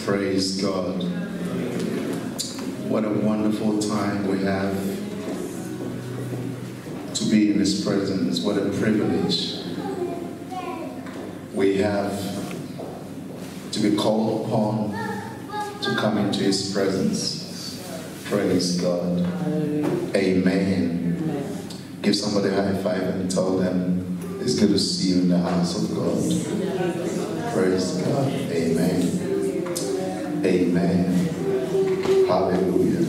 Praise God. What a wonderful time we have to be in His presence. What a privilege we have to be called upon to come into His presence. Praise God. Amen. Give somebody a high five and tell them it's good to see you in the house of God. Praise God. Amen. Amen. Hallelujah.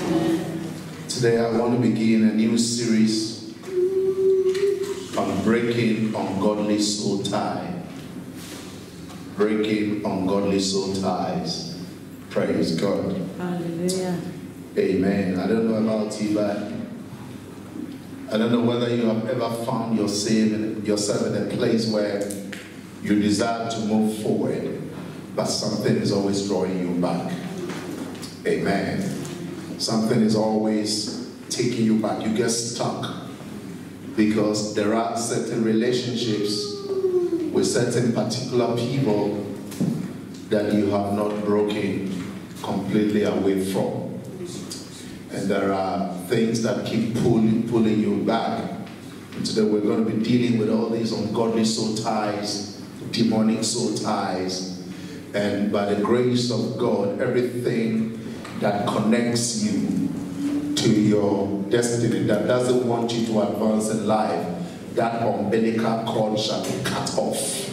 Today I want to begin a new series on breaking ungodly soul tie. Breaking ungodly soul ties. Praise God. Hallelujah. Amen. I don't know about you, but I don't know whether you have ever found yourself in a place where you desire to move forward, but something is always drawing you back. Amen. Something is always taking you back. You get stuck because there are certain relationships with certain particular people that you have not broken completely away from. And there are things that keep pulling you back. And today we're going to be dealing with all these ungodly soul ties, demonic soul ties, and by the grace of God, everything that connects you to your destiny, that doesn't want you to advance in life, that umbilical cord shall be cut off.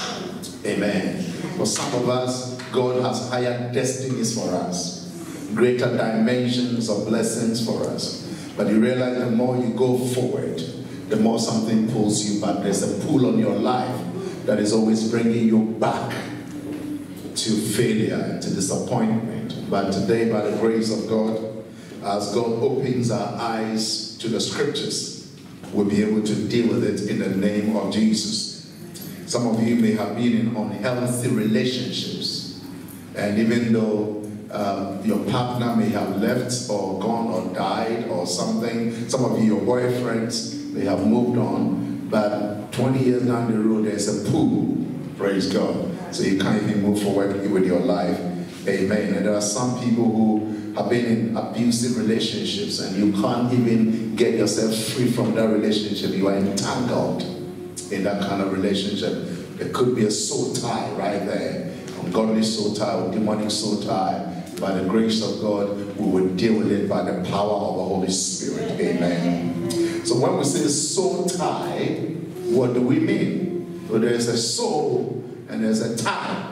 Amen. For some of us, God has higher destinies for us, greater dimensions of blessings for us. But you realize the more you go forward, the more something pulls you back. There's a pull on your life that is always bringing you back to failure, to disappointment. But today, by the grace of God, as God opens our eyes to the scriptures, we'll be able to deal with it in the name of Jesus. Some of you may have been in unhealthy relationships, and even though your partner may have left or gone or died or something, some of you, your boyfriends, may have moved on, but 20 years down the road, there's a pull. Praise God. So you can't even move forward with your life. Amen. And there are some people who have been in abusive relationships and you can't even get yourself free from that relationship. You are entangled in that kind of relationship. There could be a soul tie right there. Ungodly soul tie or demonic soul tie. By the grace of God, we will deal with it by the power of the Holy Spirit. Amen. So when we say soul tie, what do we mean? So there's a soul and there's a tie.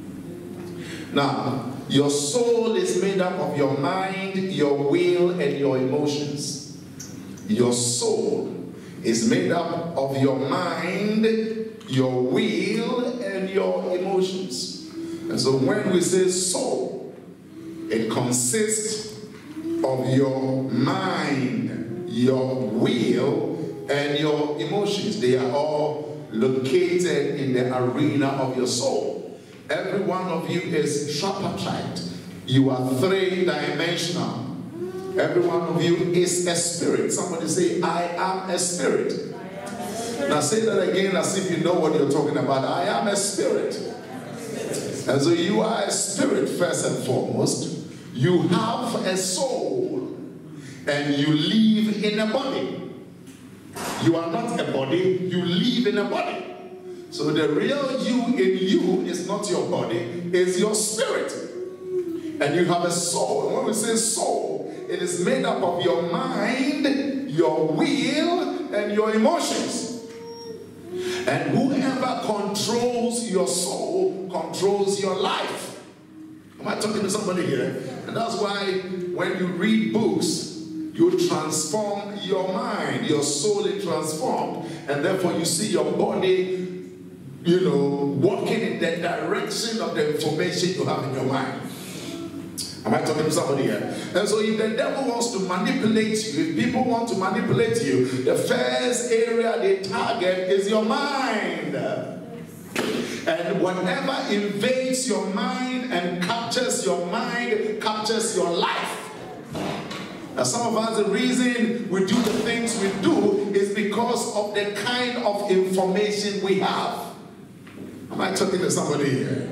Now, your soul is made up of your mind, your will, and your emotions. Your soul is made up of your mind, your will, and your emotions. And so when we say soul, it consists of your mind, your will, and your emotions. They are all located in the arena of your soul. Every one of you is tripartite. You are three-dimensional. Every one of you is a spirit. Somebody say, I am a spirit. Now say that again as if you know what you're talking about. I am a spirit. And so you are a spirit first and foremost. You have a soul. And you live in a body. You are not a body. You live in a body. So the real you in you is not your body, it's your spirit. And you have a soul. And when we say soul, it is made up of your mind, your will, and your emotions. And whoever controls your soul controls your life. Am I talking to somebody here? And that's why when you read books, you transform your mind. Your soul is transformed. And therefore you see your body, walking in the direction of the information you have in your mind. Am I talking to somebody here? And so if the devil wants to manipulate you, if people want to manipulate you, the first area they target is your mind. And whatever invades your mind and captures your mind, captures your life. Now some of us, the reason we do the things we do is because of the kind of information we have. Am I talking to somebody here?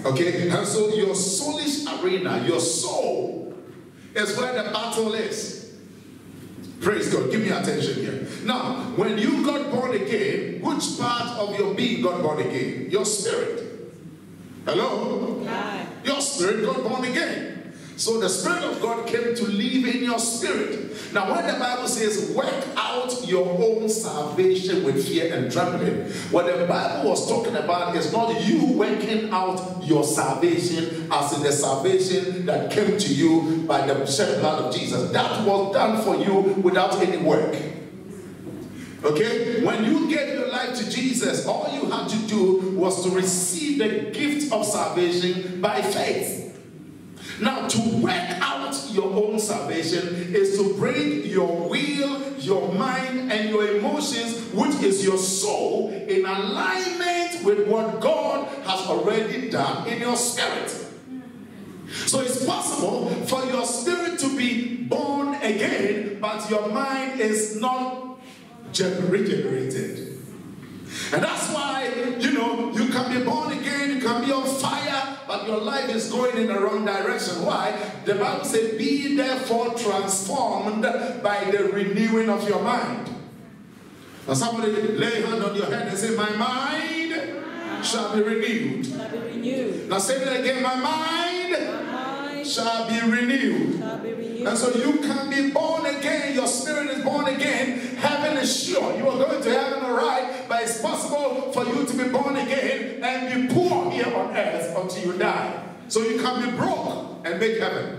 Okay? And so your soulish arena, your soul, is where the battle is. Praise God. Give me attention here. Now, when you got born again, which part of your being got born again? Your spirit. Hello? Hi. Your spirit got born again. So the Spirit of God came to live in your spirit. Now when the Bible says work out your own salvation with fear and trembling, what the Bible was talking about is not you working out your salvation as in the salvation that came to you by the shed blood of Jesus. That was done for you without any work. Okay? When you gave your life to Jesus, all you had to do was to receive the gift of salvation by faith. Now, to work out your own salvation is to bring your will, your mind, and your emotions, which is your soul, in alignment with what God has already done in your spirit. So it's possible for your spirit to be born again, but your mind is not regenerated. And that's why, you can be born again, you can be on fire, but your life is going in the wrong direction. Why? The Bible says, be therefore transformed by the renewing of your mind. Now somebody lay a hand on your head and say, my mind shall be renewed. Shall be renewed. Now say that again, my mind shall be renewed. Shall be renewed. And so you can be born again, your spirit is born again, heaven is sure. You are going to heaven, all right, but it's possible for you to be born again and be poor here on earth until you die. So you can be broke and make heaven.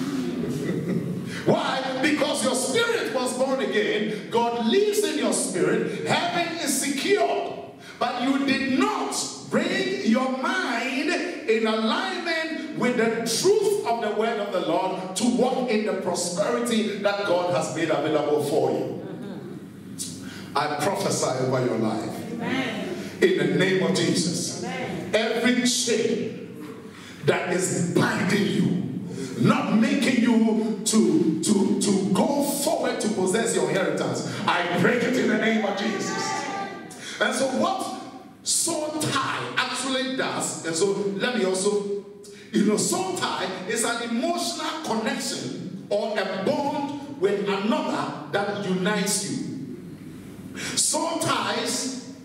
Why? Because your spirit was born again, God lives in your spirit, heaven is secured, but you did not bring your mind in alignment with the truth of the word of the Lord to walk in the prosperity that God has made available for you. I prophesy over your life. Amen. In the name of Jesus. Amen. Every chain that is binding you, not making you to go forward to possess your inheritance, I break it in the name of Jesus. And so what soul tie actually does, and so let me also, soul tie is an emotional connection or a bond with another that unites you. Soul ties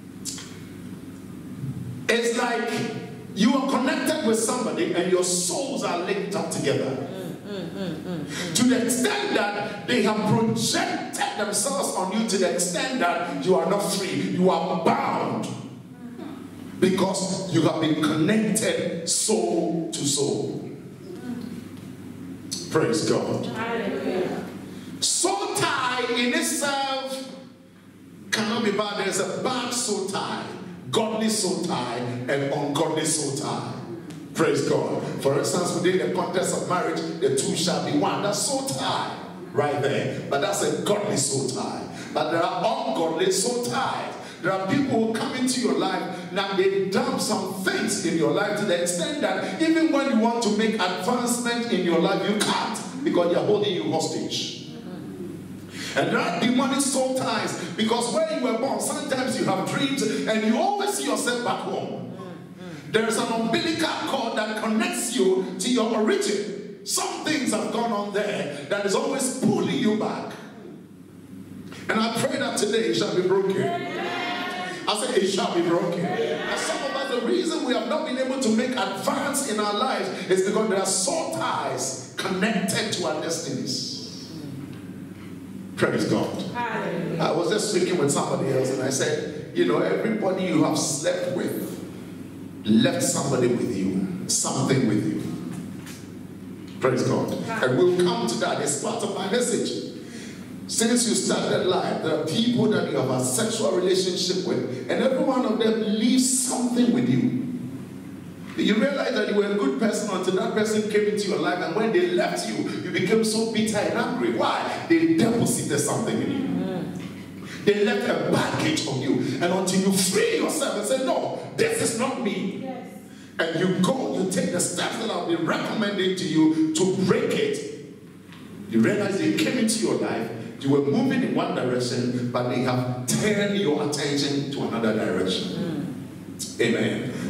is like you are connected with somebody and your souls are linked up together. To the extent that they have projected themselves on you, to the extent that you are not free, you are bound. Because you have been connected soul to soul. Praise God. Hallelujah. Soul tie in itself cannot be bad. There's a bad soul tie, godly soul tie, and ungodly soul tie. Praise God. For instance, within the context of marriage, the two shall be one. That's soul tie right there. But that's a godly soul tie. But there are ungodly soul ties. There are people who come into your life, now they dump some things in your life to the extent that even when you want to make advancement in your life, you can't, because they're holding you hostage. And there are demonic soul ties, because where you were born, sometimes you have dreams and you always see yourself back home. There is an umbilical cord that connects you to your origin. Some things have gone on there that is always pulling you back. And I pray that today it shall be broken. I say it shall be broken. And some of us, the reason we have not been able to make advance in our lives is because there are soul ties connected to our destinies. Praise God. Hallelujah. I was just speaking with somebody else and I said, everybody you have slept with left somebody with you, something with you. Praise God. And we'll come to that. It's part of my message. Since you started life, there are people that you have a sexual relationship with, and every one of them leaves something with you. You realize that you were a good person until that person came into your life, and when they left you, you became so bitter and angry. Why? They deposited something in you. They left a baggage on you, and until you free yourself and say, no, this is not me. Yes. And you go, you take the steps that I'll be recommending to you to break it. You realize they came into your life, you were moving in one direction, but they have turned your attention to another direction. Amen.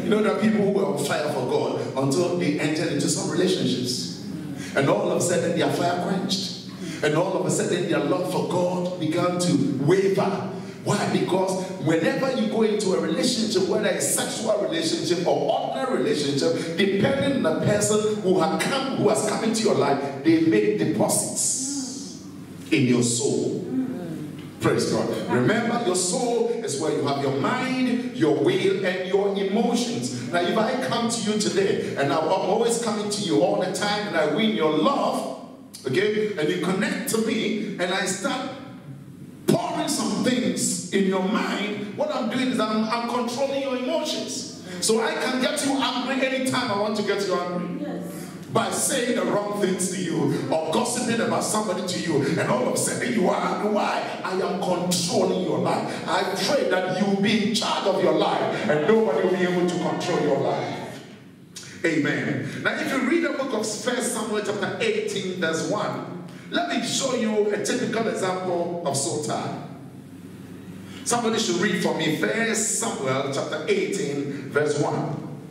You know, there are people who were on fire for God until they entered into some relationships. And all of a sudden their fire quenched. And all of a sudden their love for God began to waver. Why? Because whenever you go into a relationship, whether it's a sexual relationship or ordinary relationship, depending on the person who has come into your life, they make deposits in your soul. Praise God. Remember, your soul is where you have your mind, your will, and your emotions. Now, if I come to you today, and I'm always coming to you all the time, and I win your love, okay, and you connect to me, and I start pouring some things in your mind, what I'm doing is I'm controlling your emotions. So I can get you angry anytime I want to get you angry. Yes. By saying the wrong things to you or gossiping about somebody to you, and all of a sudden you are angry. Why? I am controlling your life. I pray that you will be in charge of your life and nobody will be able to control your life. Amen. Now if you read the book of 1 Samuel chapter 18 verse 1, let me show you a typical example of soul tie. Somebody should read for me 1 Samuel chapter 18 verse 1.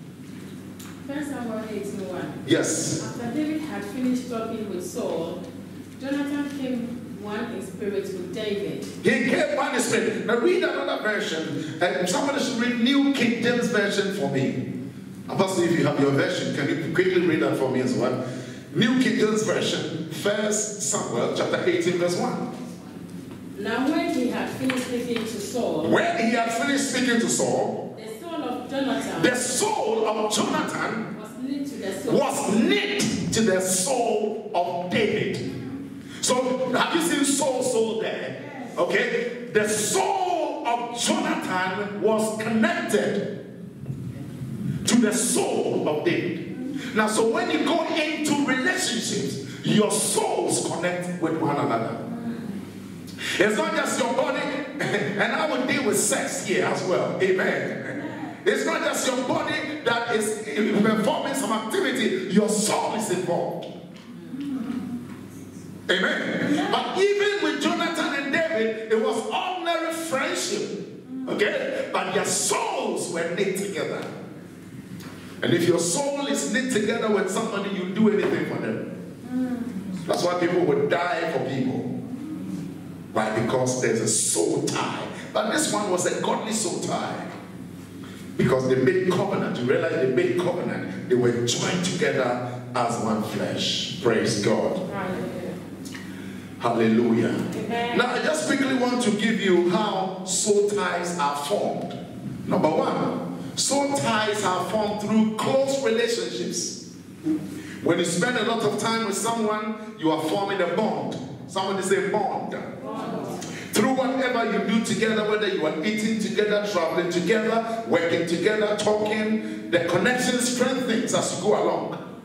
1 Samuel 18:1. Yes. After David had finished talking with Saul, Jonathan came one in spirit with David. He came one in spirit. Now read another version. And somebody should read New King James Version for me. Apostle, if you have your version, can you quickly read that for me as well? New King James Version, 1 Samuel chapter 18 verse 1. Now when he had finished speaking to Saul, When he had finished speaking to Saul, the soul of Jonathan the soul of Jonathan was knit to the soul. was knit to the soul of David. So, have you seen soul there? Okay? The soul of Jonathan was connected to the soul of David. Now, so when you go into relationships, your souls connect with one another. It's not just your body, and I will deal with sex here as well. Amen. It's not just your body that is performing some activity, your soul is involved. Amen. But even with Jonathan and David, it was ordinary friendship. Okay? But their souls were knit together. And if your soul is knit together with somebody, you do anything for them. That's why people would die for people. Why? Because there's a soul tie. But this one was a godly soul tie. Because they made covenant. You realize they made covenant. They were joined together as one flesh. Praise God. Hallelujah. Amen. Now I just quickly want to give you how soul ties are formed. Number one, soul ties are formed through close relationships. When you spend a lot of time with someone, you are forming a bond. Somebody say bond. Through whatever you do together, whether you are eating together, traveling together, working together, talking, the connection strengthens as you go along.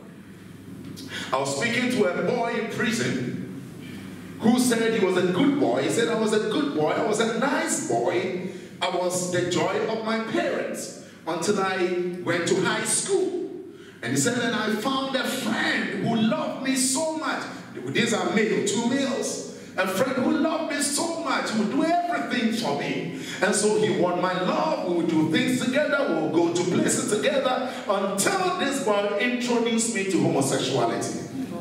I was speaking to a boy in prison who said he was a good boy. He said, I was a good boy, I was a nice boy, I was the joy of my parents until I went to high school. And he said, and I found a friend who loved me so much. These are male, 2 males. A friend who loved me so much, who would do everything for me. And so he won my love, we would do things together, we would go to places together, until this boy introduced me to homosexuality.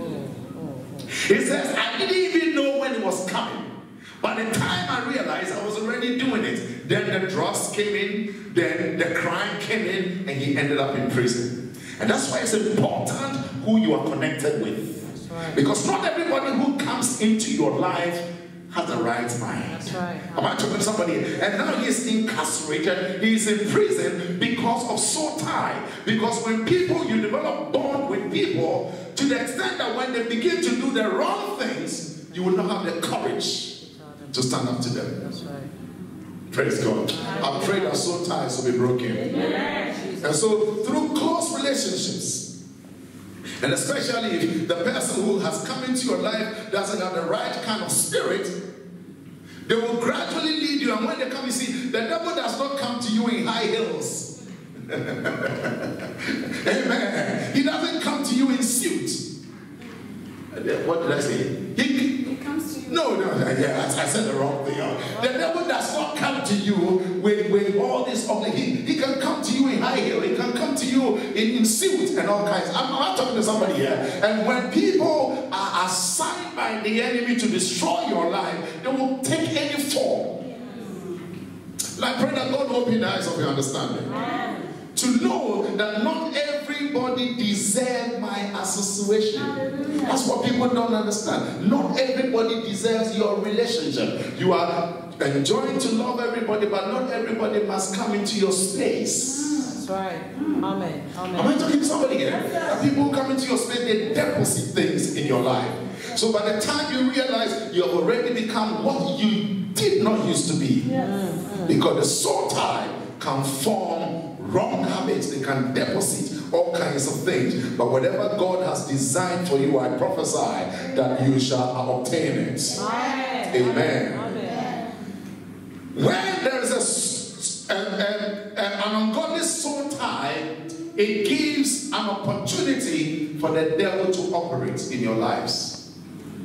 He says, I didn't even know when it was coming. By the time I realized I was already doing it, then the drugs came in, then the crime came in, and he ended up in prison. And that's why it's important who you are connected with. Right. Because not everybody who comes into your life has the right mind. That's right. Am I talking to somebody? And now he's incarcerated, he's in prison because of soul tie. Because when people, you develop bond with people to the extent that when they begin to do the wrong things, you will not have the courage to stand up to them. That's right. Praise God. I pray that soul ties will be broken. Amen. And so through close relationships, and especially if the person who has come into your life doesn't have the right kind of spirit, they will gradually lead you. And when they come, you see, the devil does not come to you in high heels. Amen. He doesn't come to you in suits. What did I say? He comes to you. No, yeah, I said the wrong thing. The devil does not come to you with all this ugly. He can come to you in high heel. He can come in suits and all kinds. I'm not talking to somebody here. And when people are assigned by the enemy to destroy your life, they will take any form. I pray that God open the eyes of your understanding. To know that not everybody deserves my association. That's what people don't understand. Not everybody deserves your relationship. You are enjoying to love everybody, but not everybody must come into your space. That's right. Amen. Amen. Am I talking to somebody here? That people who come into your space, they deposit things in your life. So by the time you realize you have already become what you did not used to be. Because the soul tie can form wrong habits. They can deposit all kinds of things. But whatever God has designed for you, I prophesy that you shall obtain it. Amen. Amen. When there is an ungodly soul tie, it gives an opportunity for the devil to operate in your lives.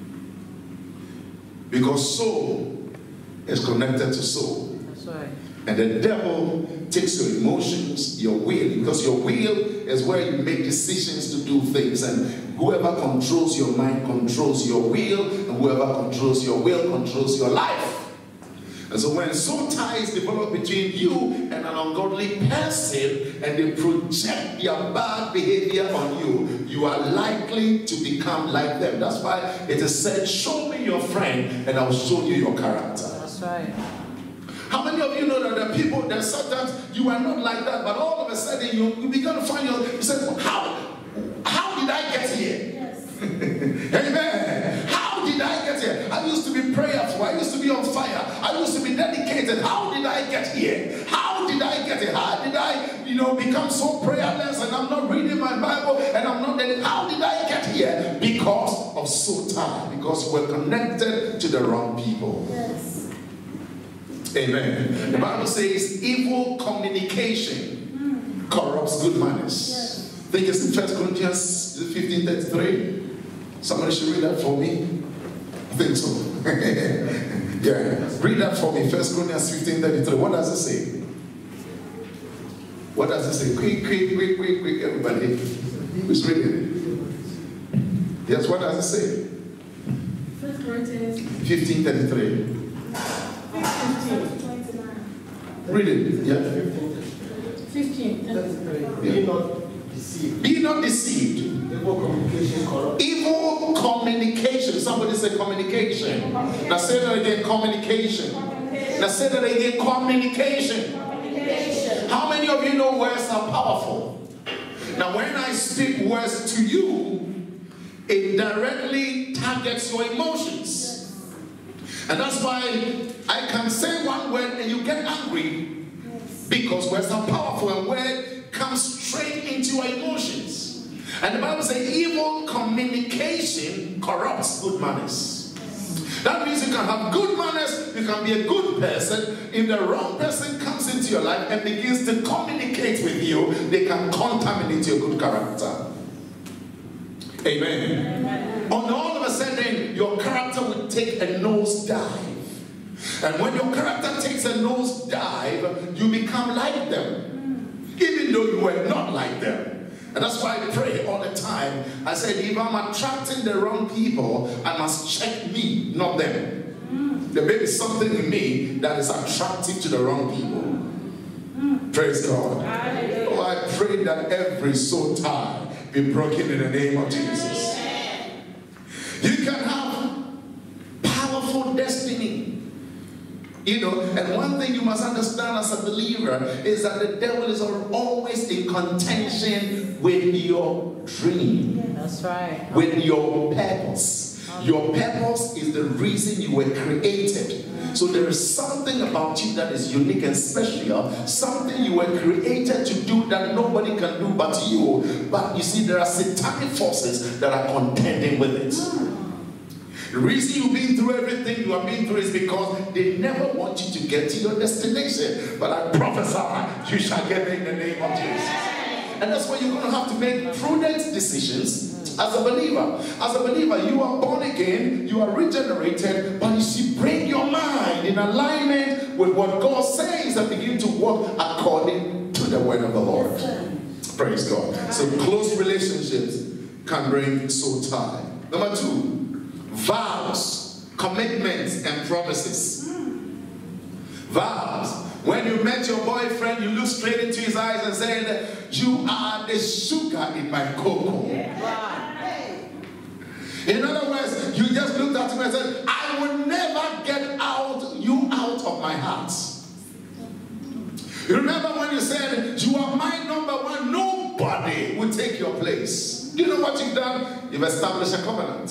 Because soul is connected to soul. That's right. And the devil takes your emotions, your will, because your will is where you make decisions to do things. And whoever controls your mind controls your will, and whoever controls your will controls your life. And so when soul ties develop between you and an ungodly person, and they project their bad behavior on you, you are likely to become like them. That's why it is said, show me your friend and I'll show you your character. That's right. How many of you know that there are people that sometimes you are not like that, but all of a sudden you begin to find you say, how did I get here? Yes. Amen. How did I get here? I used to be prayerful. I used to be on fire. I used to be dedicated. How did I get here? How did I get here? How did I, become so prayerless and I'm not reading my Bible and I'm not dedicated? How did I get here? Because of soul tie. Because we're connected to the wrong people. Yes. Amen. The Bible says evil communication corrupts good manners. Yes. I think it's in 1 Corinthians 15:33. Somebody should read that for me. I think so. Yeah. Read that for me. 1 Corinthians 15:33. What does it say? What does it say? Quick, everybody. Who's reading it? Yes, what does it say? 1 Corinthians 15:33. 15. Read it. Yeah. 15. Be not deceived. Be not deceived. Evil communication corrupt. Evil communication. Somebody say communication. Now say that again. Communication. Now say that again. Communication. How many of you know words are powerful? Now when I speak words to you, it directly targets your emotions. And that's why I can say one word and you get angry, because words are powerful and word comes straight into your emotions. And the Bible says evil communication corrupts good manners. That means you can have good manners, you can be a good person. If the wrong person comes into your life and begins to communicate with you, they can contaminate your good character. Amen. And all of a sudden, your character will take a nosedive. And when your character takes a nosedive, you become like them, even though you were not like them. And that's why I pray all the time. I said, if I'm attracting the wrong people, I must check me, not them. There may be something in me that is attractive to the wrong people. Praise God. Oh, I pray that every soul tie be broken in the name of Jesus. You can have powerful destiny. And one thing you must understand as a believer is that the devil is always in contention with your dream. That's right. With your purpose. Your purpose is the reason you were created. So there is something about you that is unique and special. Something you were created to do that nobody can do but you. But you see, there are satanic forces that are contending with it. The reason you've been through everything you have been through is because they never want you to get to your destination. But I prophesy, you shall get there in the name of Jesus. And that's why you're going to have to make prudent decisions as a believer. As a believer, you are born again, you are regenerated, but you see, bring your mind in alignment with what God says and begin to walk according to the word of the Lord. Praise God. So close relationships can bring soul tie. Number 2, vows, commitments, and promises. Vows. When you met your boyfriend, you look straight into his eyes and said, "You are the sugar in my cocoa." In other words, you just looked at him and said, "I will never get you out of my heart." You remember when you said, "You are my number one, nobody will take your place." You know what you've done? You've established a covenant.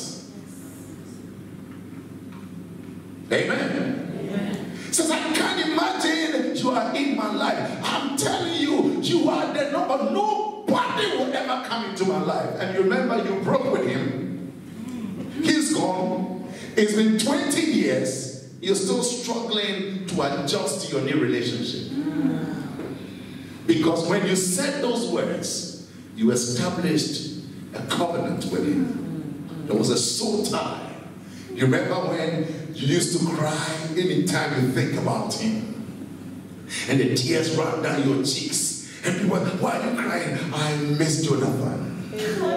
Amen. Says, I can't imagine you are in my life. I'm telling you, you are the number. Nobody will ever come into my life. And you remember you broke with him. He's gone. It's been 20 years. You're still struggling to adjust to your new relationship. Because when you said those words, you established a covenant with him. There was a soul tie. You remember when you used to cry anytime you think about him? And the tears run down your cheeks. And people, why are you crying? I miss Jonathan.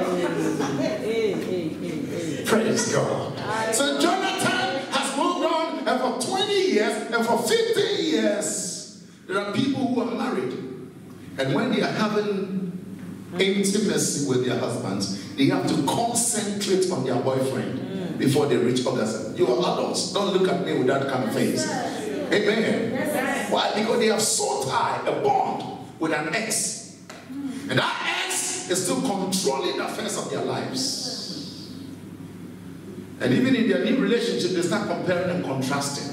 Praise God. So Jonathan has moved on, and for 20 years, and for 15 years, there are people who are married. And when they are having intimacy with their husbands, they have to concentrate on their boyfriend before they reach orgasm. You are adults. Don't look at me with that kind of face. Amen. Why? Because they have soul tie, a bond with an ex. And that ex is still controlling the affairs of their lives. And even in their new relationship, they start comparing and contrasting.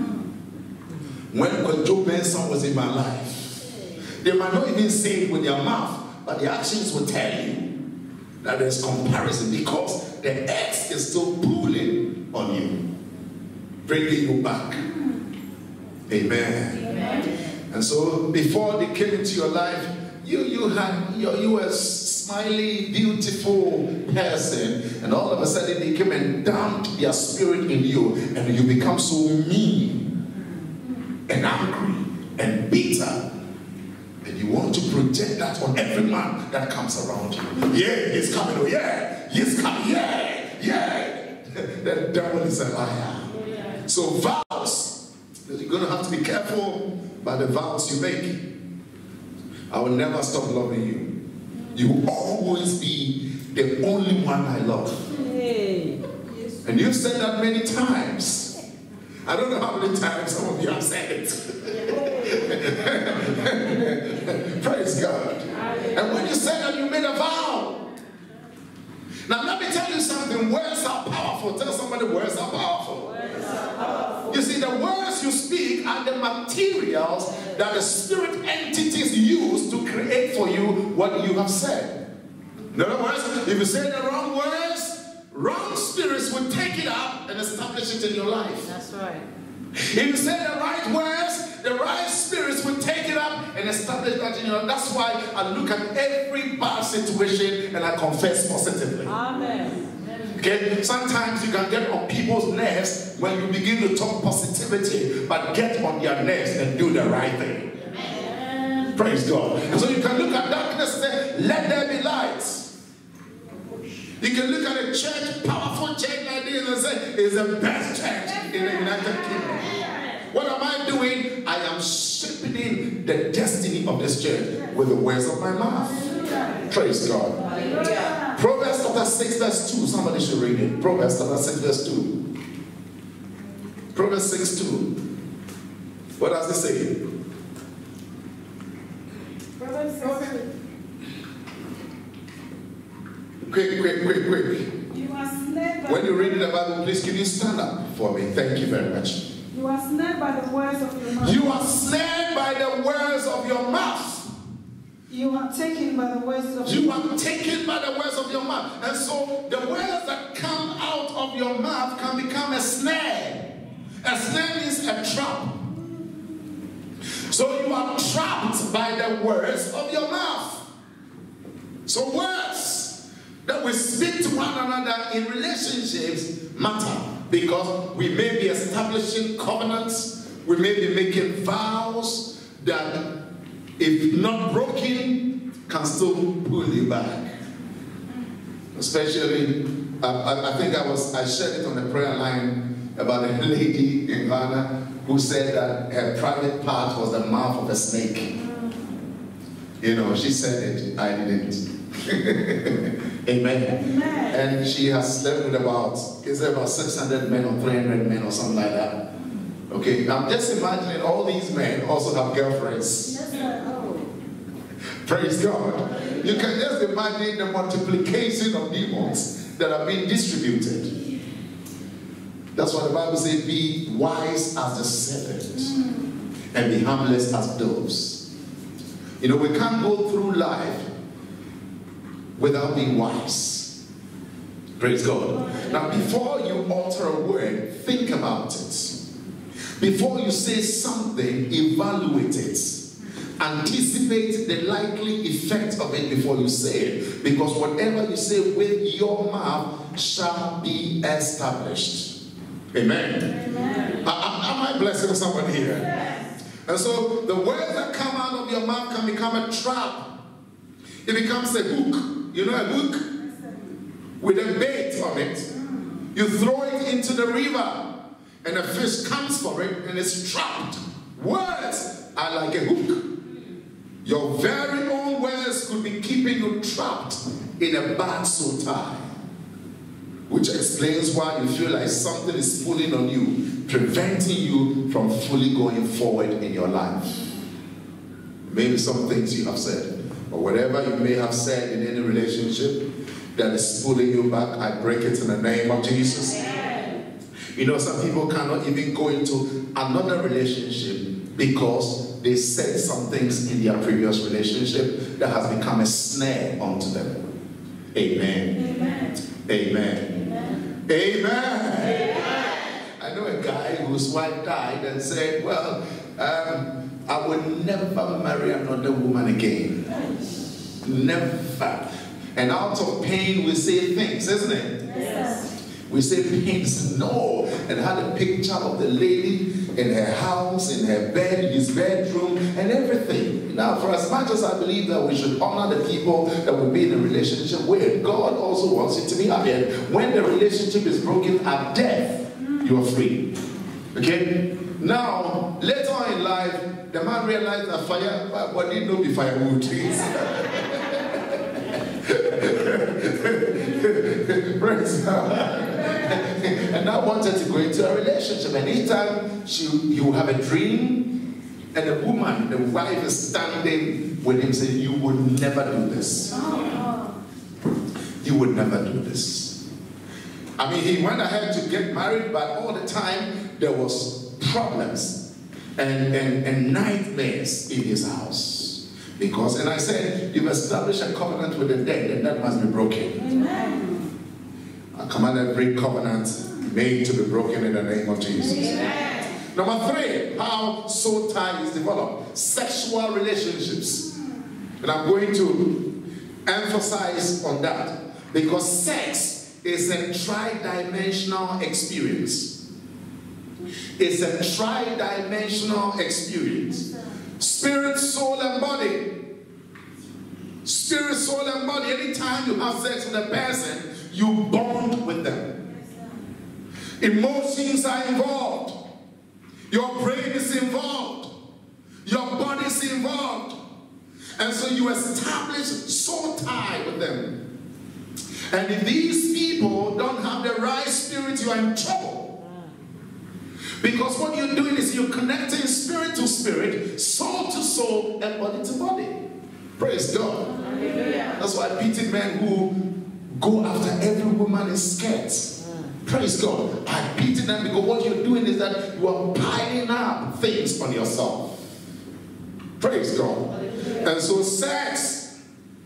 When Joe Benson was in my life, they might not even say it with their mouth, but the actions will tell you that there's comparison, because the ex is still pulling on you, bringing you back. Amen. And so before they came into your life, you were a smiley, beautiful person, and all of a sudden they came and dumped their spirit in you, and you become so mean and angry and bitter. And you want to project that on every man that comes around you. Yeah, he's coming. Oh, yeah, he's coming. Yeah, yeah. The devil is a liar. So vows, you're going to have to be careful by the vows you make. I will never stop loving you. You will always be the only one I love. And you've said that many times. I don't know how many times some of you have said it. Praise God. And when you said that, you made a vow. Now let me tell you something. Words are powerful. Tell somebody, words are powerful. Words are powerful. You see, the words you speak are the materials that the spirit entities use to create for you what you have said. In other words, if you say the wrong words, wrong spirits will take it up and establish it in your life. That's right. If you say the right words, the right spirits will take it up and establish that in your life. That's why I look at every bad situation and I confess positively. Amen. Okay? Sometimes you can get on people's nerves when you begin to talk positivity, but get on their nerves and do the right thing. Amen. Praise God. And so you can look at darkness and say, let there be light. You can look at a church, powerful church like this, and say, it's the best church in the United Kingdom. What am I doing? I am shaping the destiny of this church with the words of my mouth. Praise God. Hallelujah. Proverbs chapter 6 verse 2. Somebody should read it. Proverbs chapter 6 verse 2. Proverbs 6 2. What does it say? Proverbs 6 2. Quick. You are snared by when you read the Bible, please can you stand up for me? Thank you very much. You are snared by the words of your mouth. You are snared by the words of your mouth. You are taken by the words of You are taken by the words of your mouth. And so the words that come out of your mouth can become a snare. A snare means a trap. So you are trapped by the words of your mouth. So words that we speak to one another in relationships matter, because we may be establishing covenants, we may be making vows that, if not broken, can still pull you back. Especially, I think I shared it on the prayer line about a lady in Ghana who said that her private part was the mouth of a snake. You know, she said it, I didn't. Amen. Amen. And she has slept with about 600 men or 300 men or something like that. Okay, I'm just imagining all these men also have girlfriends. Yes, sir. Oh. Praise God. You can just imagine the multiplication of demons that are being distributed. That's why the Bible says, be wise as the serpent and be harmless as doves. You know, we can't go through life without being wise. Praise God. Now, before you utter a word, think about it. Before you say something, evaluate it. Anticipate the likely effect of it before you say it. Because whatever you say with your mouth shall be established. Amen. Amen. Am I blessing someone here? Yes. And so the words that come out of your mouth can become a trap. It becomes a hook. You know a hook? With a bait on it. You throw it into the river. And a fish comes for it and is trapped. Words are like a hook. Your very own words could be keeping you trapped in a bad soul tie. Which explains why you feel like something is pulling on you, preventing you from fully going forward in your life. Maybe some things you have said, or whatever you may have said in any relationship that is pulling you back, I break it in the name of Jesus. You know, some people cannot even go into another relationship because they said some things in their previous relationship that has become a snare unto them. Amen. Amen. Amen. Amen. Amen. I know a guy whose wife died and said, well, I would never marry another woman again. Never. And out of pain we say things, isn't it? Yes. We say pains, no. And had a picture of the lady in her house, in her bed, in his bedroom, and everything. Now, for as much as I believe that we should honor the people that will be in a relationship with, God also wants you to be happy. And when the relationship is broken at death, you are free. Okay? Now, later on in life, the man realized that fire, but didn't know be firewood. Praise God. And I wanted to go into a relationship. And each time you have a dream, and the woman, the wife is standing with him saying, you would never do this. You would never do this. I mean, he went ahead to get married, but all the time there was problems and nightmares in his house. Because, and I said, you've established a covenant with the dead, and that must be broken. Amen. I command every covenant made to be broken in the name of Jesus. Amen. Number 3, how soul tie is developed. Sexual relationships. And I'm going to emphasize on that. Because sex is a tri-dimensional experience. It's a tri-dimensional experience. Spirit, soul, and body. Spirit, soul, and body. Anytime you have sex with a person, you bond with them. Emotions are involved. Your brain is involved. Your body is involved. And so you establish soul tie with them. And if these people don't have the right spirit, you are in trouble. Because what you're doing is you're connecting spirit to spirit, soul to soul, and body to body. Praise God. Hallelujah. That's why pity men who go after every woman in skirts. Praise God. I pity them because what you're doing is that you are piling up things on yourself. Praise God. And so sex.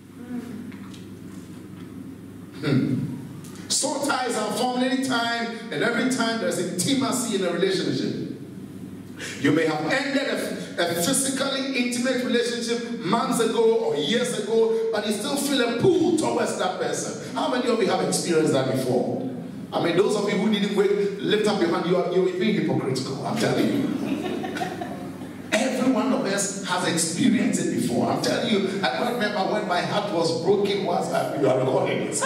Soul ties are formed anytime and every time there's intimacy in a relationship. You may have ended a physically intimate relationship months ago or years ago, but you still feel a pull towards that person. How many of you have experienced that before? I mean, those of you who didn't lift up your hand, you're being hypocritical, I'm telling you. Every one of us us has experienced it before. I'm telling you, I can't remember when my heart was broken once. You are recording it.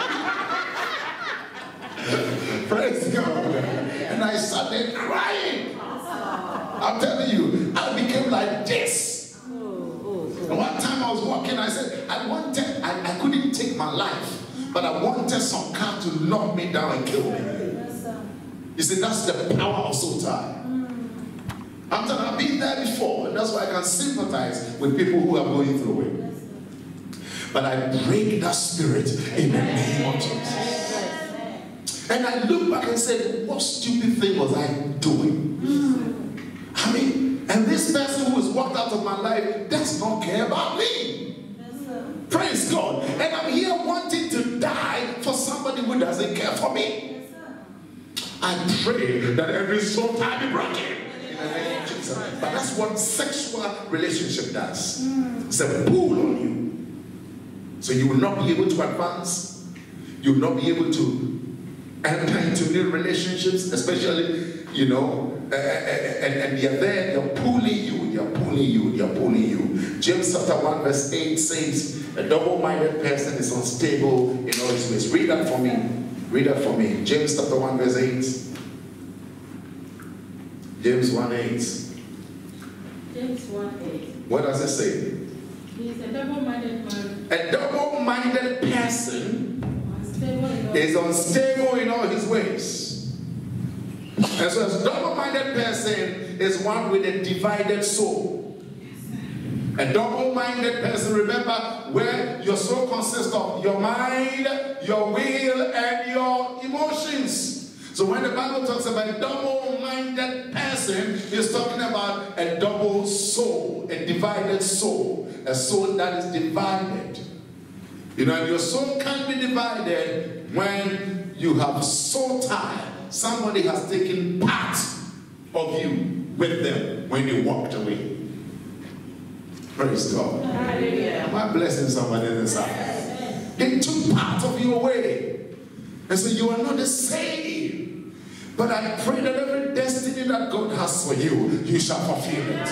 Praise God. And I started crying. I'm telling you, I became like this. And one time I was walking, I said, I couldn't take my life, but I wanted some car to knock me down and kill me. You see, that's the power of soul tie. I'm telling you, I've been there before, and that's why I can sympathize with people who are going through it. But I break that spirit in the name of Jesus. And I look back and said, what stupid thing was I doing? I mean, and this person who has walked out of my life does not care about me. Praise God. And I'm here wanting to die for somebody who doesn't care for me. I pray that every soul tie be broken in the name of Jesus. But that's what sexual relationship does. It's a pull on you. So you will not be able to advance. You will not be able to enter into new relationships, especially, you know, and they're there, they're pulling you, they're pulling you, they're pulling you. James chapter 1 verse 8 says, a double-minded person is unstable in all his ways. Read that for me. Read that for me. James chapter 1 verse 8. James 1:8. James 1:8. What does it say? He's a double-minded man. A double-minded person is unstable in all his ways. And so a double-minded person is one with a divided soul. A double-minded person, remember, where your soul consists of your mind, your will, and your emotions. So when the Bible talks about a double-minded person, it's talking about a double soul, a divided soul, a soul that is divided. You know, and your soul can be divided when you have soul tie. Somebody has taken part of you with them when you walked away. Praise God. Hallelujah. Am I blessing somebody in this house? They took part of you away. And so you are not the same. But I pray that every destiny that God has for you, you shall fulfill it.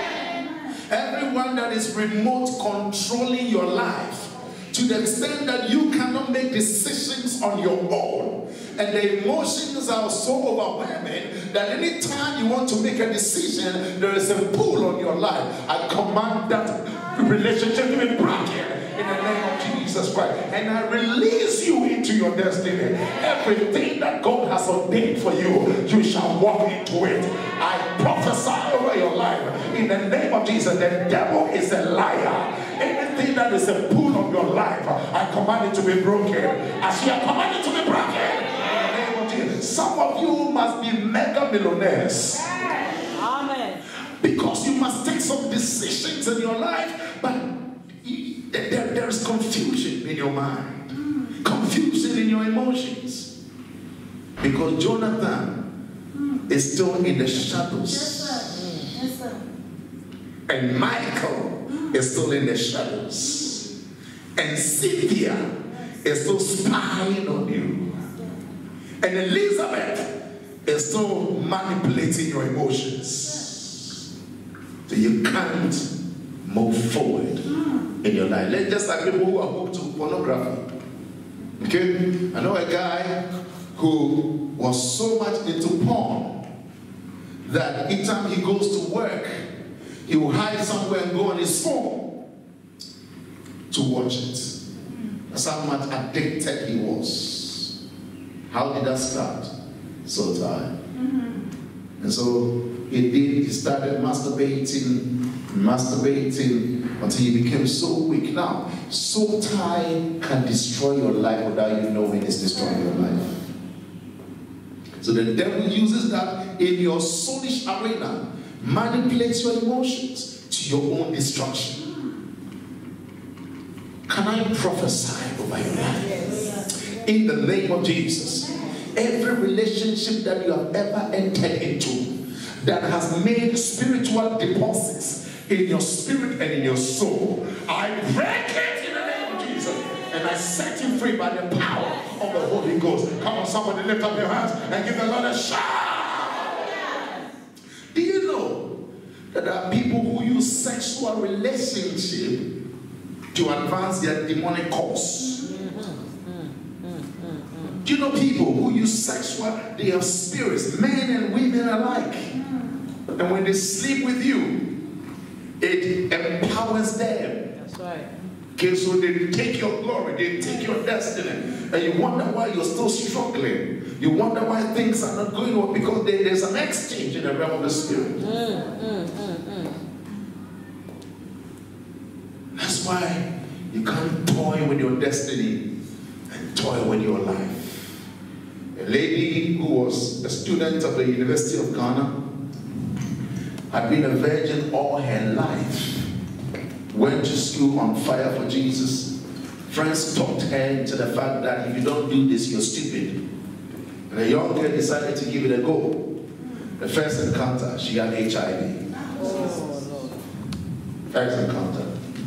Everyone that is remote controlling your life, to the extent that you cannot make decisions on your own, and the emotions are so overwhelming that anytime you want to make a decision, there is a pull on your life. I command that relationship to be broken in the name of Jesus Christ, and I release you into your destiny. Everything that God has ordained for you, you shall walk into it. I prophesy over your life in the name of Jesus. The devil is a liar. Anything that is a pull on your life, I command it to be broken. As you are commanded to be broken in the name of Jesus. Some of you must be mega millionaires. Amen. Because you must take some decisions in your life, but there is confusion in your mind, confusion in your emotions, because Jonathan is still in the shadows. Yes, sir. And Michael is still in the shadows. And Cynthia is still spying on you. And Elizabeth is still manipulating your emotions. So you can't move forward in your life. Let's just like people who are hooked to pornography. Okay? I know a guy who was so much into porn that each time he goes to work, he will hide somewhere and go on his phone to watch it. That's how much addicted he was. How did that start? So tired. And so he started masturbating until he became so weak. Now, soul tie can destroy your life without you knowing it's destroying your life. So the devil uses that in your soulish arena, manipulates your emotions to your own destruction. Can I prophesy over your life? In the name of Jesus, every relationship that you have ever entered into that has made spiritual deposits in your spirit and in your soul, I break it in the name of Jesus, and I set you free by the power of the Holy Ghost. Come on, somebody lift up your hands and give the Lord a shout. Do you know that there are people who use sexual relationship to advance their demonic cause. Do you know people who use sexual, they have spirits, men and women alike. And when they sleep with you, it empowers them. That's right. Okay, so they take your glory, they take your destiny, and you wonder why you're still struggling. You wonder why things are not going well, because there's an exchange in the realm of the spirit. That's why you can't toy with your destiny and toy with your life. A lady who was a student of the University of Ghana had been a virgin all her life. Went to school on fire for Jesus. Friends talked her into the fact that if you don't do this, you're stupid. And a young girl decided to give it a go. The first encounter, she had HIV. First encounter.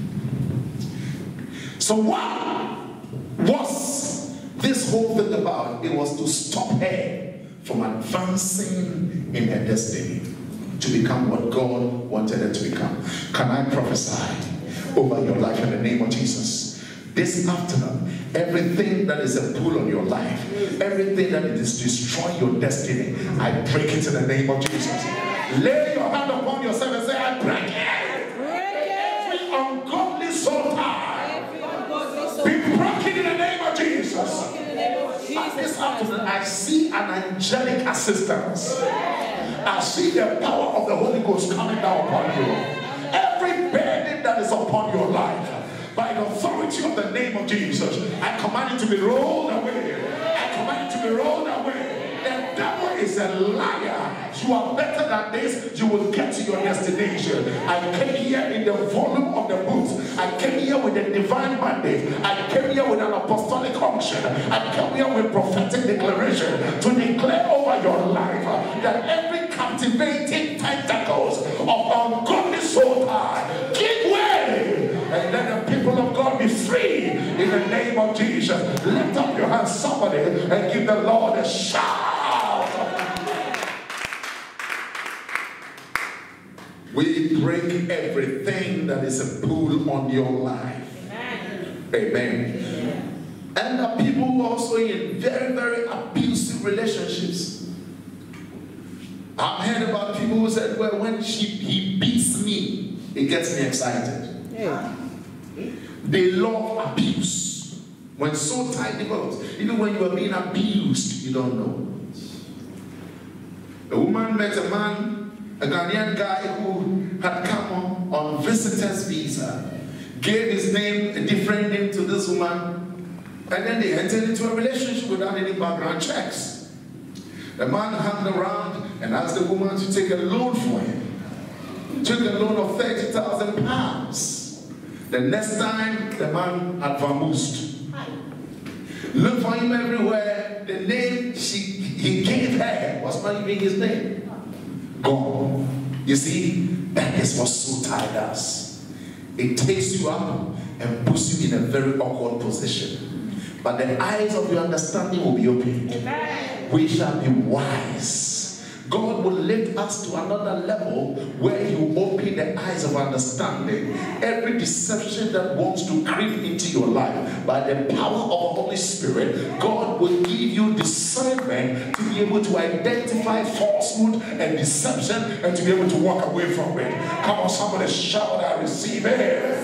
So what was this whole thing about? It was to stop her from advancing in her destiny, to become what God wanted her to become. Can I prophesy over your life in the name of Jesus? This afternoon, everything that is a pull on your life, everything that is destroying your destiny, I break it in the name of Jesus. Lay your hand upon yourself and say, I break it. Every ungodly soul tie, be broken in the name of Jesus. This afternoon, I see an angelic assistance. I see the power of the Holy Ghost coming down upon you. Every burden that is upon your life, by the authority of the name of Jesus, I command it to be rolled away. I command it to be rolled away. The devil is a liar. You are better than this. You will get to your destination. I came here in the volume of the books. I came here with a divine mandate. I came here with an apostolic unction. I came here with prophetic declaration to declare over your life that every captivating tentacles of ungodly soul tie, give way, and let the people of God be free in the name of Jesus. Lift up your hands, somebody, and give the Lord a shout. We break everything that is a pull on your life. Amen. And the people who are also in very, very abusive relationships. I've heard about people who said, well, when he beats me, it gets me excited. Yeah. They love abuse. When soul tie develops, even when you are being abused, you don't know. A woman met a man, a Ghanaian guy who had come on visitor's visa, gave his name, a different name to this woman, and then they entered into a relationship without any background checks. The man hung around and asked the woman to take a loan for him. Took a loan of £30,000. The next time, the man had vamoosed. Looked for him everywhere. The name he gave her was not even his name. Gone. You see, that is what soul tie does. It takes you up and puts you in a very awkward position. But the eyes of your understanding will be opened. We shall be wise. God will lift us to another level where He will open the eyes of understanding. Every deception that wants to creep into your life, by the power of the Holy Spirit, God will give you discernment to be able to identify falsehood and deception and to be able to walk away from it. Come on, somebody shout, I receive it.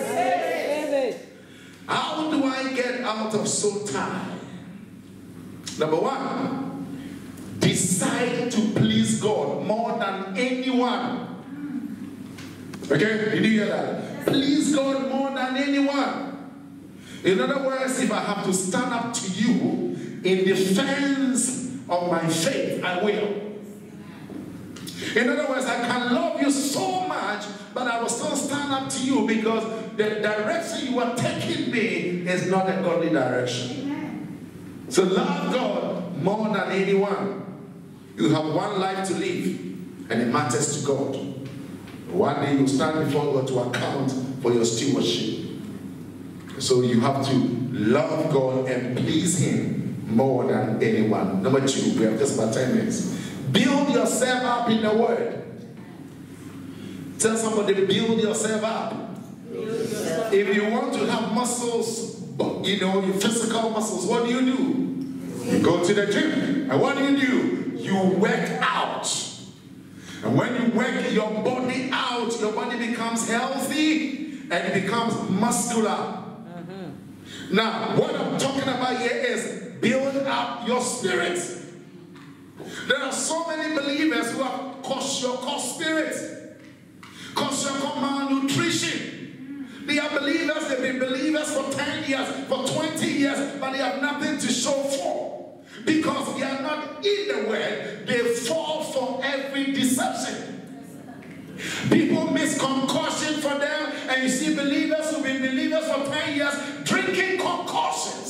How do I get out of soul tie? Number one, decide to please God more than anyone. Okay, did you hear that? Please God more than anyone. In other words, if I have to stand up to you in defense of my faith, I will. In other words, I can love you so much, but I will still stand up to you because the direction you are taking me is not a godly direction. So love God more than anyone. You have one life to live, and it matters to God. One day you'll stand before God to account for your stewardship. So you have to love God and please Him more than anyone. Number two, we have just about 10 minutes. Build yourself up in the Word. Tell somebody, build yourself up. If you want to have muscles, you know, your physical muscles, what do? You go to the gym. And what do? You work out. And when you work your body out, your body becomes healthy and it becomes muscular. Now, what I'm talking about here is build up your spirit. There are so many believers who have kwashiorkor spirit, kwashiorkor malnutrition. They are believers, they've been believers for 10 years, for 20 years, but they have nothing to show for. Because they are not in the word, they fall for every deception. People miss concussion for them, and you see believers who've been believers for 10 years drinking concussions.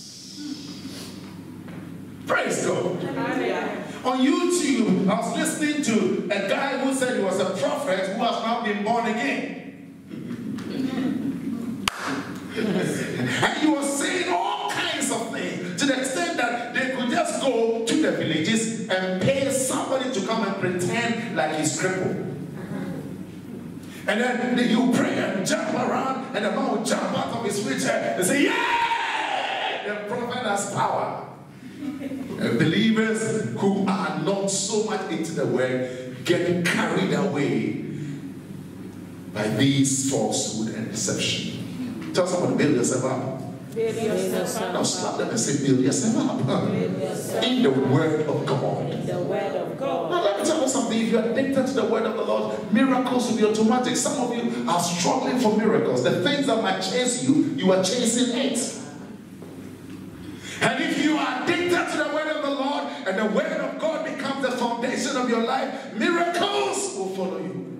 Praise God. On YouTube, I was listening to a guy who said he was a prophet who has now been born again. And he was saying all kinds of things to the extent that they could just go to the villages and pay somebody to come and pretend like he's crippled. And then he'll pray and jump around, and the man will jump out of his wheelchair and say, yeah! The prophet has power. And believers who are not so much into the word get carried away by these falsehood and deception. Tell someone, build yourself up. Build yourself up. Now slap them and say, build yourself up. In the word of God. In the word of God. Now let me tell you something. If you're addicted to the word of the Lord, miracles will be automatic. Some of you are struggling for miracles. The things that might chase you, you are chasing it. And if you are addicted to the word of the Lord, and the word of God becomes the foundation of your life, miracles will follow you.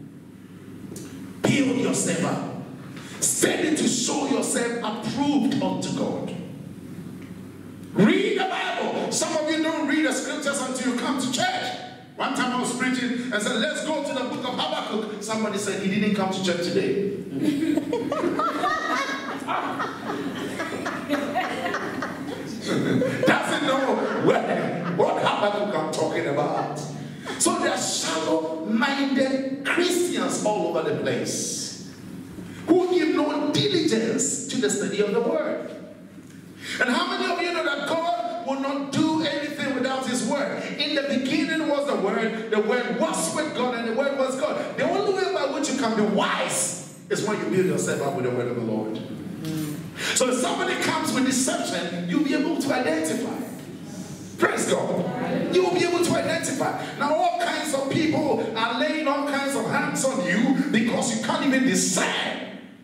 Build yourself up. Study to show yourself approved unto God. Read the Bible. Some of you don't read the scriptures until you come to church. One time I was preaching and said, let's go to the book of Habakkuk. Somebody said he didn't come to church today. Doesn't know what Habakkuk I'm talking about. So there are shallow-minded Christians all over the place who give no diligence to the study of the word. And how many of you know that God will not do anything without his word? In the beginning was the word was with God, and the word was God. The only way by which you can be wise is when you build yourself up with the word of the Lord. So if somebody comes with deception, you'll be able to identify. Praise God. You will be able to identify. Now all kinds of people are laying all kinds of hands on you because you can't even discern.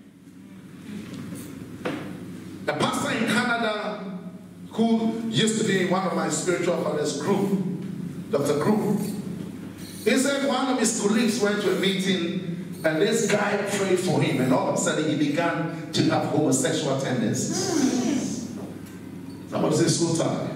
A pastor in Canada who used to be one of my spiritual fathers group, Dr. Group, he said one of his colleagues went to a meeting and this guy prayed for him, and all of a sudden he began to have homosexual tendencies. Somebody say, so tired.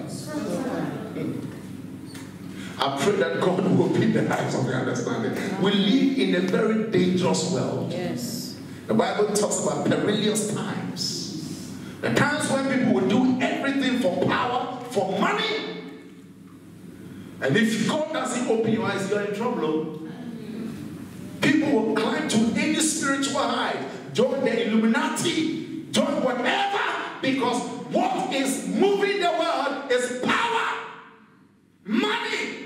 I pray that God will open the eyes of the understanding. We live in a very dangerous world. Yes. The Bible talks about perilous times. The times when people will do everything for power, for money. And if God doesn't open your eyes, you're in trouble. People will climb to any spiritual height, join the Illuminati, join whatever, because what is moving the world is power, money.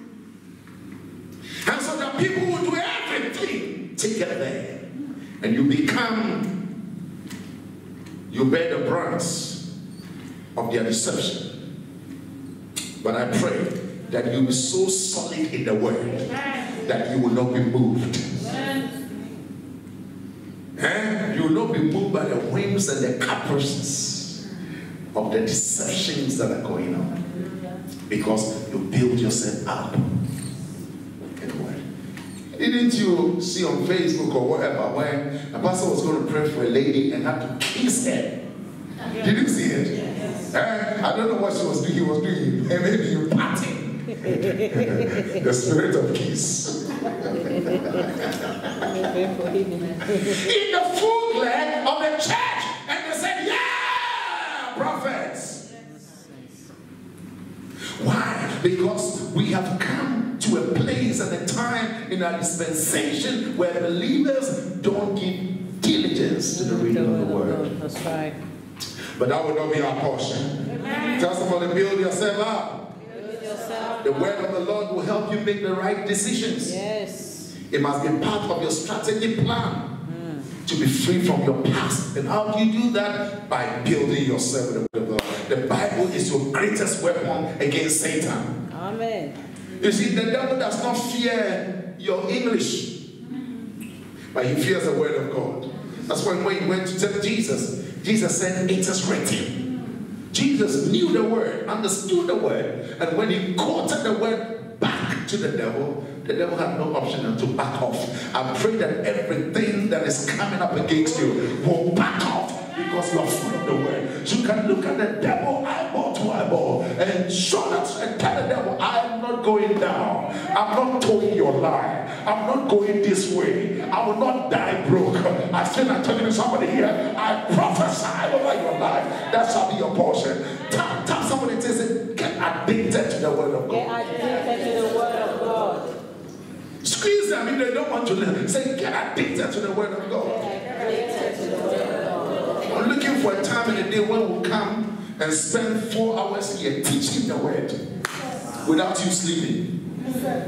And so the people who do everything to get there. And you bear the brunt of their deception. But I pray that you be so solid in the word that you will not be moved. And you will not be moved by the whims and the caprices of the deceptions that are going on. Because you build yourself up in the word. Didn't you see on Facebook or whatever when a pastor was going to pray for a lady and had to kiss her? Did you see it? Yes. I don't know what he was doing. Maybe you partying. The spirit of kiss. In the full leg of the church, and they said, yeah, prophets. Why? Because we have come to to a place and a time in our dispensation where believers don't give diligence to the reading of the word. That's right. But that will not be our portion. Amen. Tell somebody, build yourself up. Build yourself. The word of the Lord will help you make the right decisions. Yes. It must be part of your strategic plan to be free from your past. And how do you do that? By building yourself with the word of God. The Bible is your greatest weapon against Satan. Amen. You see, the devil does not fear your English, but he fears the word of God. That's why when he went to tell Jesus, Jesus said, it is written. Jesus knew the word, understood the word, and when he quoted the word back to the devil had no option than to back off. I pray that everything that is coming up against you will back off because you are full of the word. You can look at the devil eyeball to eyeball and show that and tell the devil, I'm not going down. I'm not towing your line. I'm not going this way. I will not die broke. I feel like talking to somebody here. I prophesy over your life. That shall be your portion. Tell somebody and say, get addicted to the word of God. Get addicted to the word of God. Squeeze them if they don't want to listen. Say, get addicted to the word of God. Addicted to the word of God. I'm looking for a time in the day when we'll come and spend 4 hours here teaching the word without you sleeping.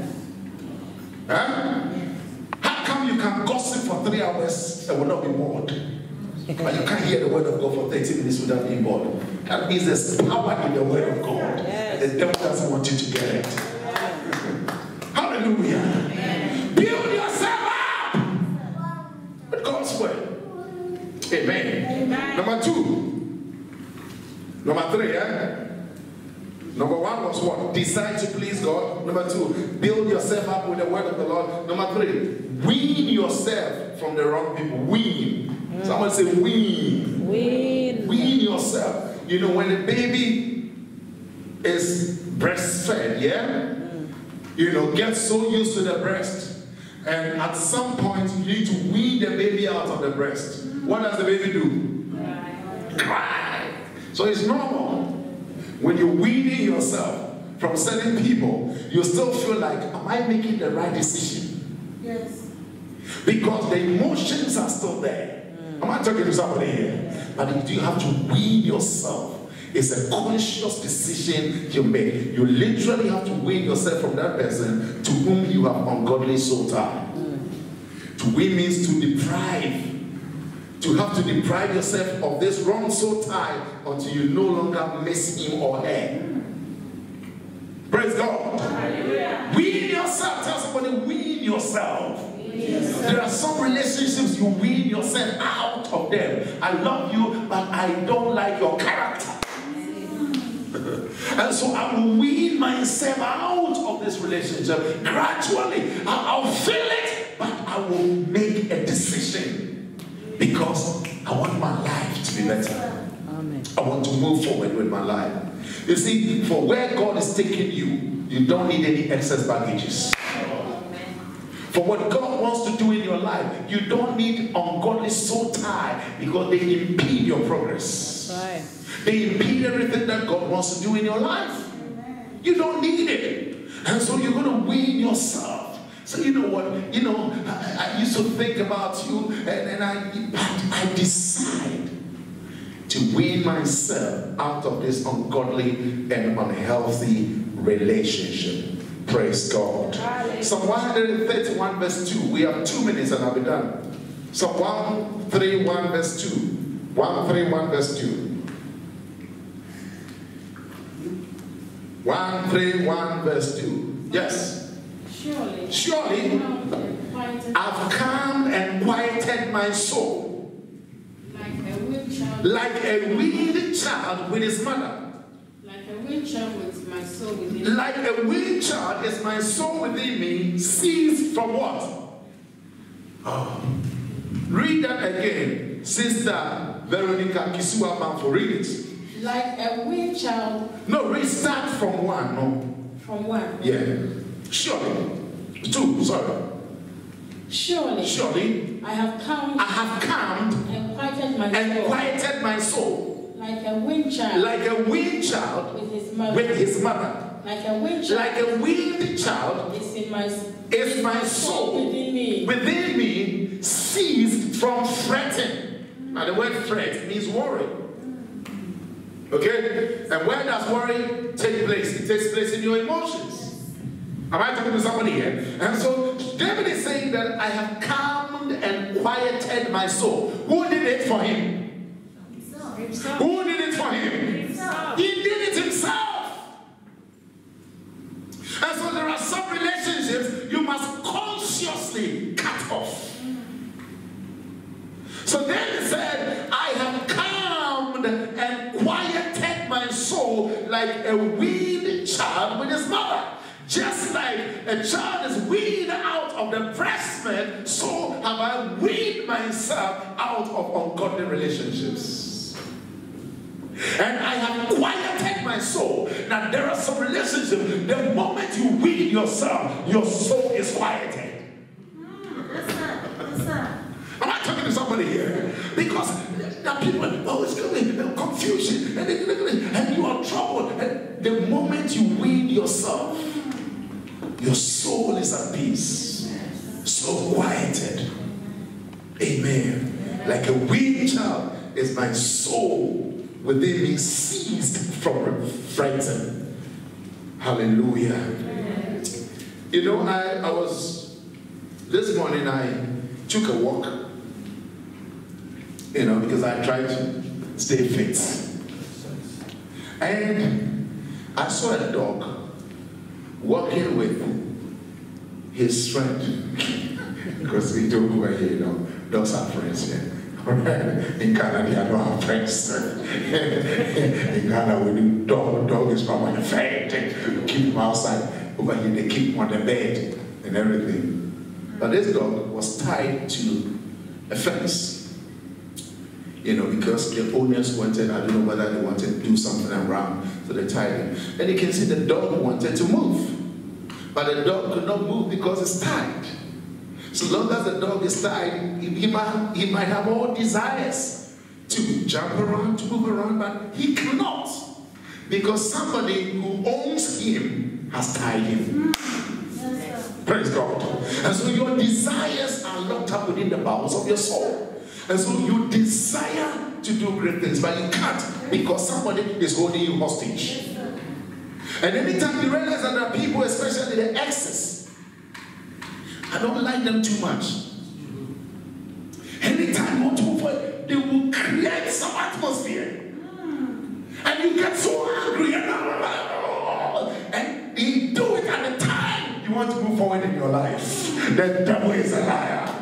Huh? How come you can gossip for 3 hours and will not be bored? But you can't hear the word of God for 30 minutes without being bored. That means there's power in the word of God. Yes. And the devil doesn't want you to get it. Hallelujah. Amen. Build yourself up with God's word. Amen. Amen. Number 2. Number 3, Number 1 was what? Decide to please God. Number 2, build yourself up with the word of the Lord. Number 3, wean yourself from the wrong people. Wean. Someone say wean. Wean. Wean yourself. You know, when a baby is breastfed, you know, get so used to the breast, and at some point you need to wean the baby out of the breast. What does the baby do? Cry. So it's normal. When you're weaning yourself from certain people, you still feel like, am I making the right decision? Yes. Because the emotions are still there. Am I talking to somebody here? But you have to wean yourself. It's a conscious decision you make. You literally have to wean yourself from that person to whom you have ungodly soul tie. To wean means to deprive. To have to deprive yourself of this wrong soul tie until you no longer miss him or her. Praise God. Hallelujah. Wean yourself. Tell somebody, wean yourself. There are some relationships you wean yourself out of them. I love you, but I don't like your character. And so I will wean myself out of this relationship gradually. I'll feel it, but I will make a decision. Because I want my life to be better. Amen. I want to move forward with my life. You see, for where God is taking you, you don't need any excess baggages. For what God wants to do in your life, you don't need ungodly soul tie because they impede your progress. Right. They impede everything that God wants to do in your life. You don't need it. And so you're going to wean yourself. So you know what, you know, I used to think about you, and I decide to wean myself out of this ungodly and unhealthy relationship. Praise God. Psalm 131 verse 2. We have 2 minutes and I'll be done. Psalm 131 verse 2. 131 verse 2. 131 verse 2. Yes. Surely, I've come and quieted my soul. Like a weaned child with his mother. Like a weaned child with my soul within me. Like a weaned child is my soul within me, ceased from what? Oh. Read that again. Sister Veronica Kisua Manfo, read it. Like a weaned child. No, restart from 1. No. From 1. Yeah. Surely. 2, sorry. Surely. I have come and quieted my soul. Like a weaned child. Like a weaned child with his mother. Like a wind Like a weaned child is my soul within me ceased from fretting. Now the word fret means worry. Okay? And where does worry take place? It takes place in your emotions. Am I talking to somebody here? And so David is saying that I have calmed and quieted my soul. Who did it for him? Himself. Who did it for him? Himself. He did it himself. And so there are some relationships you must consciously cut off. So David said, I have calmed and quieted my soul like a weaned child with his mother. Just like a child is weaned out of the breast milk, so have I weaned myself out of ungodly relationships. And I have quieted my soul. Now there are some relationships, the moment you wean yourself, your soul is quieted. Am I talking to somebody here? Because there are people, oh, it's going to be confusion, and you are troubled. And the moment you wean yourself, your soul is at peace, so quieted. Amen. Like a weaned child is my soul within me ceased from frightened. Hallelujah. You know, I was, this morning I took a walk, you know, because I tried to stay fit. And I saw a dog walking with his friend. Because we don't go here, you know, dogs are friends here. In Ghana, they don't have friends. In Ghana, we do dog is from the friend. Keep him outside. Over here, they keep him on the bed and everything. But this dog was tied to a fence. You know, because the owners wanted, I don't know whether they wanted to do something around, so they tied him. And you can see the dog wanted to move. But the dog could not move because it's tied. So long as the dog is tied, he might have all desires to jump around, to move around, but he cannot. Because somebody who owns him has tied him. Praise God. And so your desires are locked up within the bowels of your soul. And so you desire to do great things, but you can't because somebody is holding you hostage. And anytime you realize that there are people, especially the exes, I don't like them too much. Anytime you want to move forward, they will create some atmosphere. And you get so angry and you do it at the time you want to move forward in your life. The devil is a liar.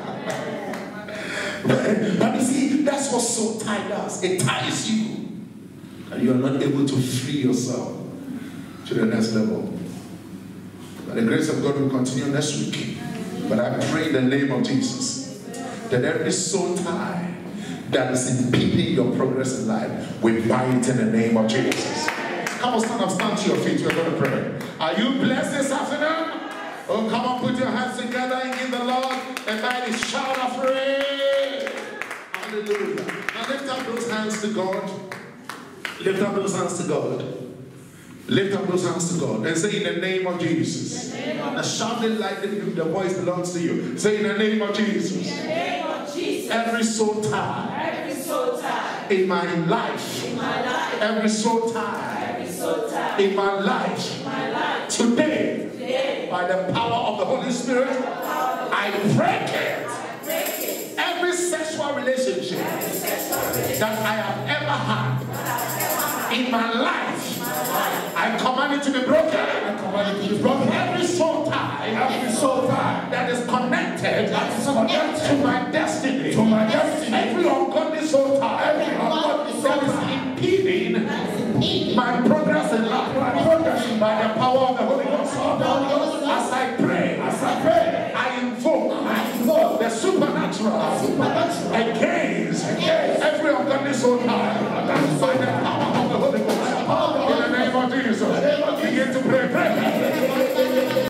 But you see, that's what so tied us. It ties you. And you are not able to free yourself to the next level. But the grace of God will continue next week. But I pray in the name of Jesus that every soul tie that is impeding your progress in life, we bind it in the name of Jesus. Come on, stand to your feet. We're going to pray. Are you blessed this afternoon? Oh, come on, put your hands together and give the Lord a mighty shout of praise. Hallelujah. Now lift up those hands to God. Lift up those hands to God. Lift up those hands to God and say in the name of Jesus. Now shout it like the voice belongs to you. Say in the name of Jesus. In the name of Jesus. Every soul tie. Every soul tie. In my life. In my life. Every soul tie. Every soul tie. In my life. In my life. Today. Today. By the power of the Holy Spirit. I break it. Every sexual relationship that I have ever had in my life, I command it to be broken. I command it to be broken. Every soul tie that is connected to my destiny, every ungodly soul tie that is impeding my progress in life, by the power of the Holy Ghost. As I pray, I invoke the supernatural against